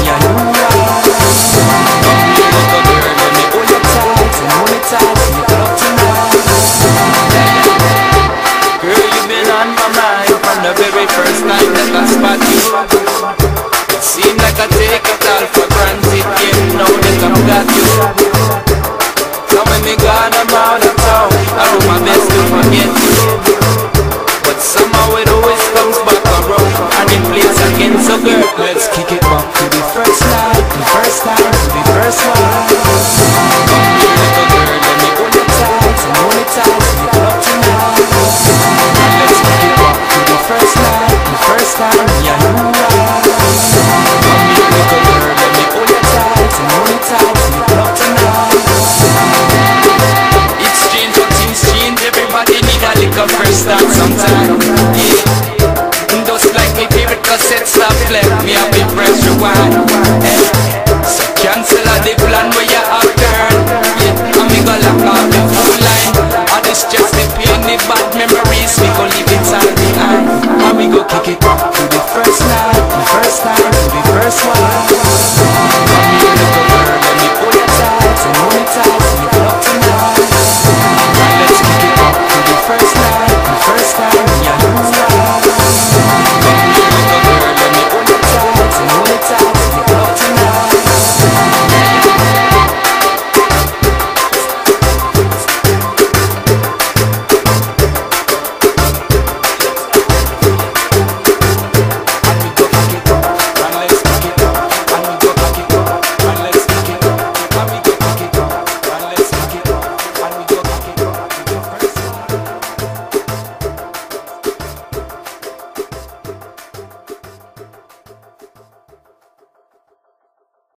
a new ride. Come here, little girl, let me hold you tight. And hold me tight, make love tonight. Girl, you've been on my mind from the very first time that I spot you. It seemed like I take it all for